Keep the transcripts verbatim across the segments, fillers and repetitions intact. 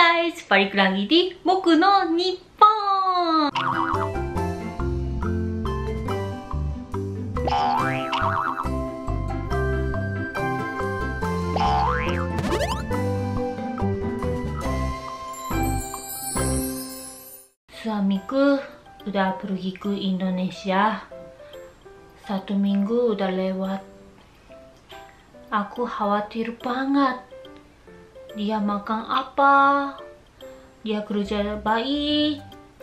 guys, balik lagi di Boku no Nippon. Suamiku udah pergi ke Indonesia. Satu minggu udah lewat. Aku khawatir banget. Dia makan apa? Dia kerja baik?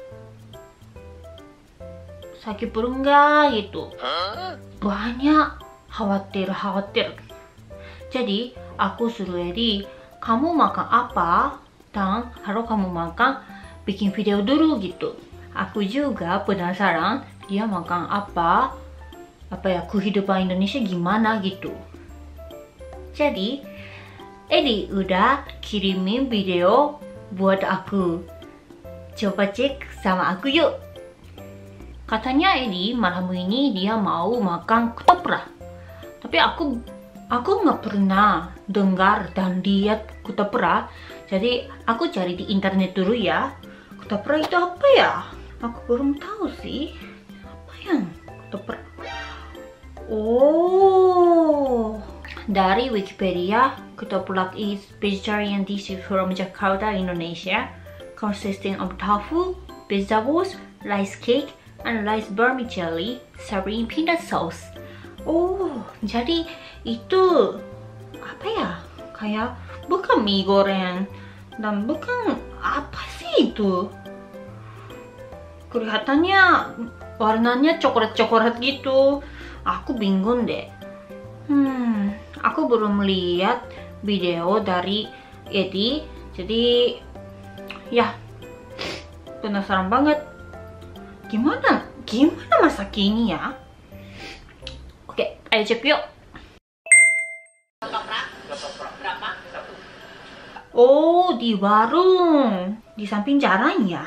Sakit perut nggak gitu? Banyak khawatir-khawatir. Jadi aku suruh Edi, kamu makan apa? Dan kalau kamu makan, bikin video dulu gitu. Aku juga penasaran dia makan apa, apa ya, kehidupan Indonesia gimana gitu. Jadi Edi udah kirimin video buat aku. Coba cek sama aku yuk. Katanya Edi malam ini dia mau makan ketoprak. Tapi aku aku nggak pernah dengar dan lihat ketoprak. Jadi aku cari di internet dulu ya. Ketoprak itu apa ya? Aku belum tahu sih. Apa yang ketoprak? Oh, dari Wikipedia, ketoprak is vegetarian dish from Jakarta, Indonesia, consisting of tofu, vegetables, rice cake, and rice vermicelli, served in peanut sauce. Oh, jadi itu apa ya? Kayak bukan mie goreng dan bukan apa sih itu? Kelihatannya warnanya coklat-coklat gitu. Aku bingung deh. Hmm, aku belum lihat video dari Edi, jadi ya penasaran banget. Gimana? Gimana masak ini ya? Oke, ayo cek yuk. Berapa? Oh, di warung, di samping jalan ya.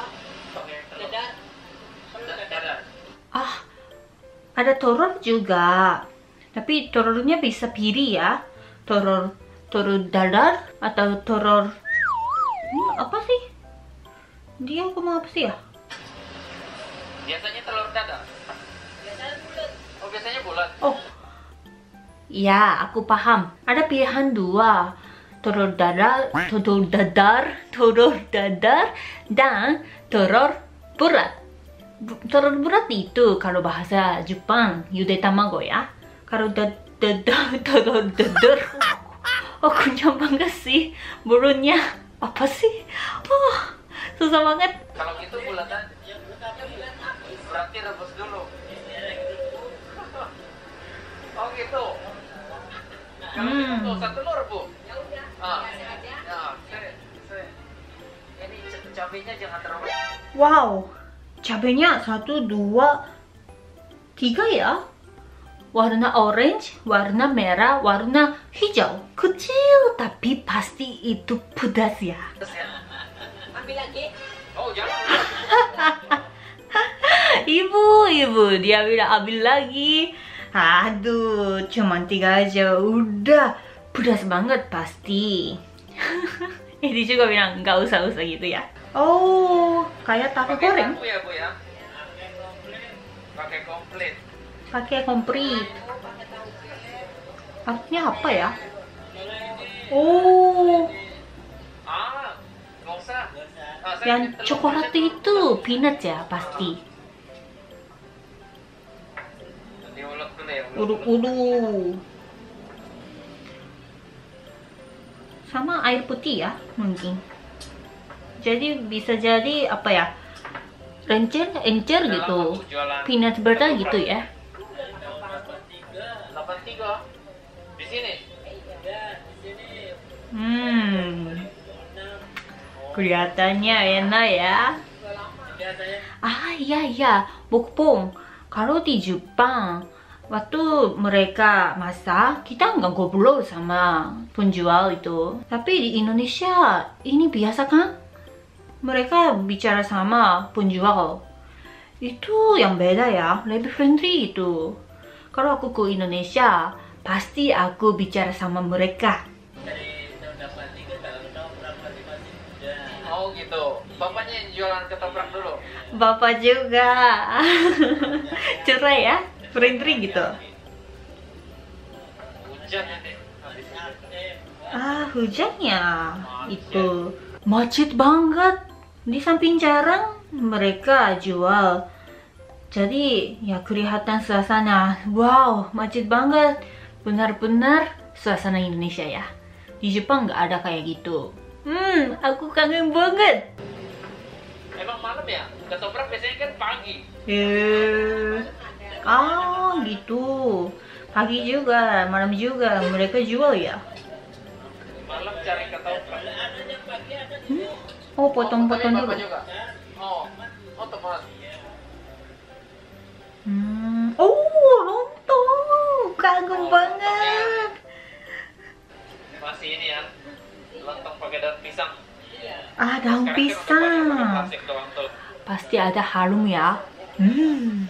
Ah, ada telur juga. Tapi telurnya bisa pilih ya. Telur telur dadar atau telur hmm, apa sih? Dia ngomong apa sih ya? Biasanya telur dadar. Biasanya bulat. Oh, biasanya bulat. Oh. Ya, aku paham. Ada pilihan dua. Telur dadar, telur dadar, telur dadar dan telur bulat. Telur bulat itu kalau bahasa Jepang yude tamago ya. Kalau dadar, telur dadar, aku nyaman gak sih? Burungnya apa sih? Oh, susah banget. Kalau gitu bulatan, berarti rebus dulu. Oh gitu. Kalau Hmm. gitu satu telur bu. Ah, ya, se, se. Ini cabenya jangan terlalu. Wow, cabenya satu, dua, tiga ya. Warna orange, warna merah, warna hijau. Kecil tapi pasti itu pedas ya. Ambil lagi. Oh jangan. Ibu, ibu, dia bilang ambil lagi. Aduh, cuman tiga aja udah pedas banget pasti. Ini juga bilang nggak usah-usah gitu ya. Oh, kayak tahu goreng. Pakai ya bu ya. Pakai komplit. Pakai komplit. Artinya apa ya? Oh, Ah, nggak usah. Ah, saya yang bikin telur coklat bulat. itu peanut ya pasti. Diulek dulu ya. ulek dulu. Udu-udu. Sama air putih ya mungkin. Jadi bisa jadi apa ya? Encer, encer Dalam gitu. waktu jualan Peanut butter ketoprak. gitu ya. delapan tiga. Di sini. Hmm. Kelihatannya enak ya. Ah iya iya, bokpong. Kalau di Jepang, waktu mereka masak, kita nggak ngobrol sama penjual itu. Tapi di Indonesia, ini biasa kan? Mereka bicara sama penjual. Itu yang beda ya, lebih friendly itu. Kalau aku ke Indonesia, pasti aku bicara sama mereka. Dari tahun delapan tiga kalau ketoprak masih masih Oh gitu. Bapaknya yang jualan ketoprak dulu. Bapak juga. Cerai ya, free-free gitu. Hujan ya nih. Habis hujan. Ah, hujannya itu macet banget. Di samping jarang mereka jual. Jadi ya kelihatan suasana. Wow, macet banget. Benar-benar suasana Indonesia ya. Di Jepang nggak ada kayak gitu. Hmm, aku kangen banget. Emang malam ya? Ketoprak biasanya kan pagi. Eh, ah gitu. Pagi juga, malam juga mereka jual ya. Malam cari ketoprak. Hmm? Oh, potong-potong Oh, dulu. Bapak juga. Oh, oh teman. Hmm. Oh, lontong. Kangen banget. Masih ini ya. Lontong pakai daun pisang. Ah, daun Sekarang kan udah banyak pakai pisang. plastik doang tuh. Pasti ada harum ya. Hmm.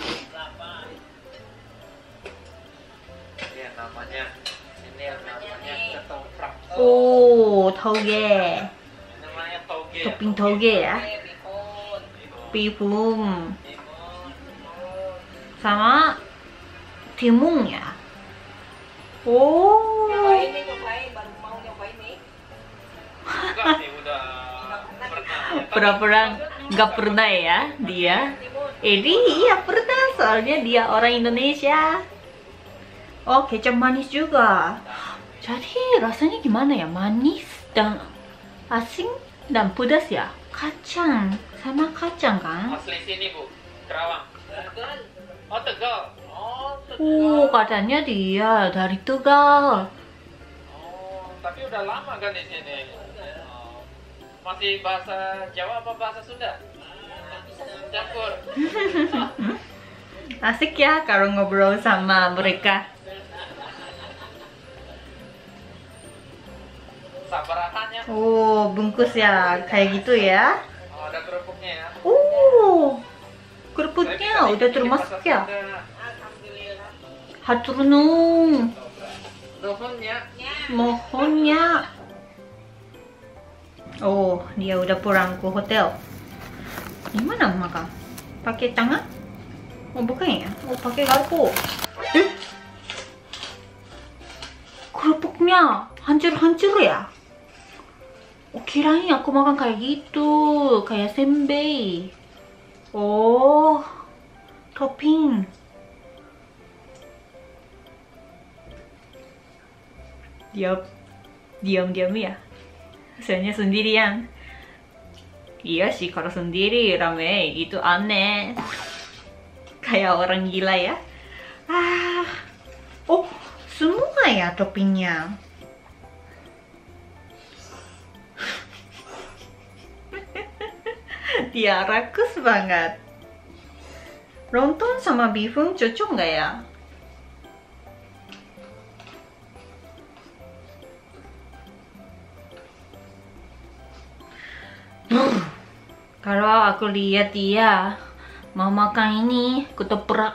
Ini yang namanya, ini yang namanya ketoprak. Oh, toge. Namanya toge. Topping toge ya. Bihun. Sama timun ya. Oh. Nyobain nih, nyobain, baru mau nyobain nih. Enggak sih, udah pernah. Ya, Pura-pura nggak pernah ya dia. Edi iya pernah, soalnya dia orang Indonesia. Oh, kecap manis juga. Jadi rasanya gimana ya? Manis dan asin dan pedas ya. Kacang sama kacang kan? Asli sini Bu, Kerawang. Oh Tegal. Oh Tegal. Oh, katanya dia dari Tegal. Oh, tapi udah lama kan di sini. Oh. Masih bahasa Jawa apa bahasa Sunda? Campur. Asik ya kalau ngobrol sama mereka. Sabarahannya. Oh, bungkus ya kayak gitu ya. Oh, ada kerupuknya ya. Oh, kerupuknya udah termasuk ya. Alhamdulillah. Hatur nuhun. Nuhun ya. Mohonnya. Oh, dia udah pulang ke hotel. Gimana makan? Pakai tangan? Oh, bukan ya? Oh, pakai garpu. Eh? Kerupuknya hancur-hancur ya? Oh, kirain aku makan kayak gitu, kayak senbei. Oh, topping. Diam, diam-diam ya. Soalnya sendirian. Iya sih, kalau sendiri rame itu aneh. Kayak orang gila ya. Ah, oh, semua ya toppingnya. Dia rakus banget. Lontong sama bihun cocok nggak ya? Kalau aku lihat dia mau makan ini ketoprak.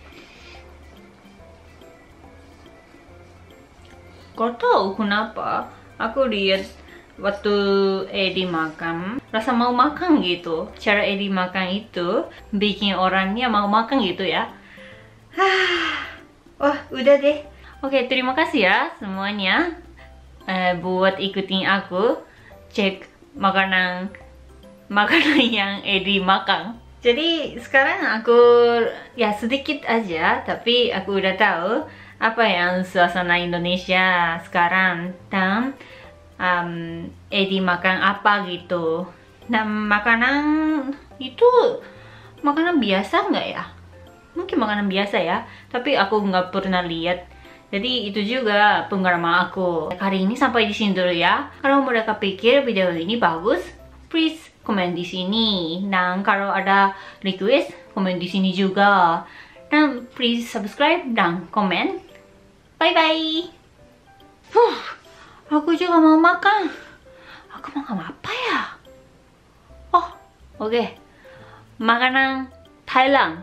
Kau tahu kenapa? Aku lihat waktu Edi makan, rasa mau makan gitu. Cara Edi makan itu bikin orangnya mau makan gitu ya. Wah, udah deh. Oke, terima kasih ya semuanya eh, buat ikutin aku cek makanan makanan yang Edi makan. Jadi sekarang aku ya sedikit aja, tapi aku udah tahu apa yang suasana Indonesia sekarang dan um, Edi makan apa gitu. Dan makanan itu makanan biasa nggak ya? Mungkin makanan biasa ya, tapi aku nggak pernah lihat. Jadi itu juga pengalaman aku. Hari ini sampai di sini dulu ya. Kalau mereka pikir video ini bagus, please komen di sini. Dan kalau ada request, komen di sini juga. Dan please subscribe dan komen. Bye bye. Huh, aku juga mau makan. Aku makan apa ya? Oh, oke. Okay. Makanan Thailand.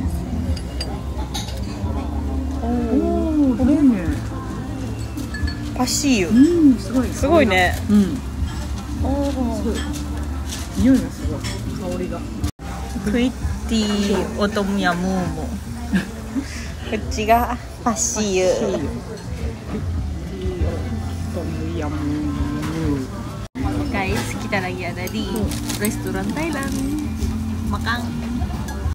Oh, 그러네. パシーユ。 うん、すごい。 すごいね。 うん。 おすごい。匂いがすごい。香りが。 プリッティオトムヤムーモ。こっちがパシーユ。 パシーユ。プリッティオトムヤムー。 Guys, kita lagi ada di restoran Thailand. Makan.